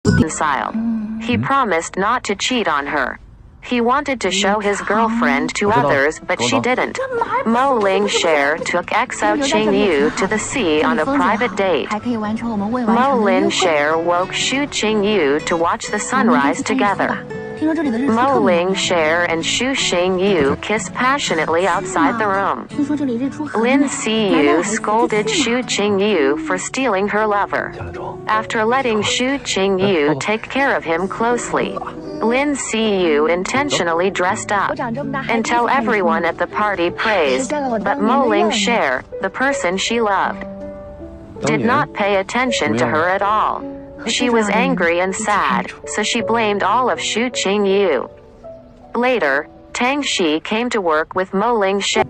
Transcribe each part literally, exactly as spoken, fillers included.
reconcile. He promised not to cheat on her. He wanted to show his girlfriend to others, but she didn't. Mo Ling-share took X O Qingyu to the sea on a private date. Mo Ling-share woke Xu Qingyu to watch the sunrise together. Mo Ling-share and Xu Xingyu kissed passionately outside the room. Lin Siyu scolded Xu Qingyu for stealing her lover. After letting Xu Qingyu take care of him closely, Lin Siyu intentionally dressed up until everyone at the party praised, but Mo Ling-share, the person she loved, did not pay attention to her at all. She was angry and sad, so she blamed all of Xu Qingyu. Later, Tang Shi came to work with Mo Ling-share.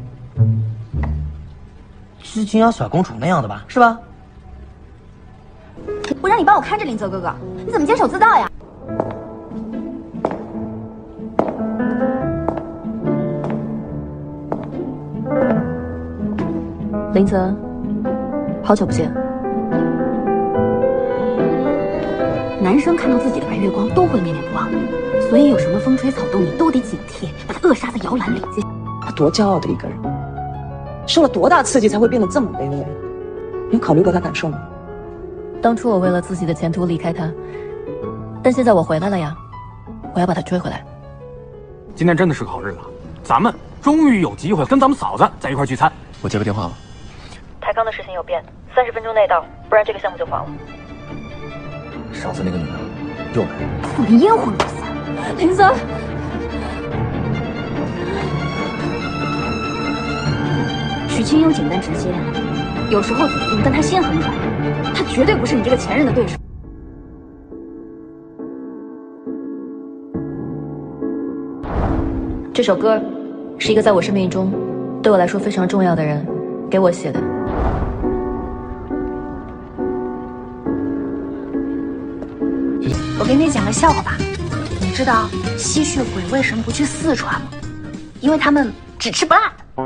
是君瑶小公主那样的吧？是吧？ 我让你帮我看着林泽哥哥，你怎么监守自盗呀？ 林泽，好久不见。 男生看到自己的白月光都会念念不忘，所以有什么风吹草动你都得警惕，把他扼杀在摇篮里。 他多骄傲的一个人，受了多大刺激才会变得这么卑微？你有考虑过他感受吗？ 当初我为了自己的前途离开他，但现在我回来了呀，我要把他追回来。 今天真的是个好日子，咱们终于有机会跟咱们嫂子在一块聚餐。 我接个电话吧。 抬杠的事情有变，三十分钟内到，不然这个项目就黄了。 上次那个女的又来， 我连烟火都不散。 林泽， 许清幽简单直接，有时候嘴硬，但他心很软。他绝对不是你这个前任的对手。 这首歌是一个在我生命中对我来说非常重要的人给我写的。 我给你讲个笑话吧，你知道吸血鬼为什么不去四川吗？因为他们只吃不辣的。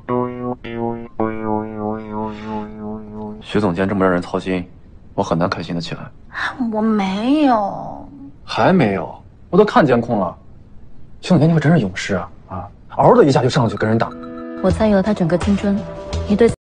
徐总监这么让人操心，我很难开心的起来。 我没有， 还没有，我都看监控了。徐总监，你可真是勇士啊！啊，嗷的一下就上去跟人打。 我参与了他整个青春，你对。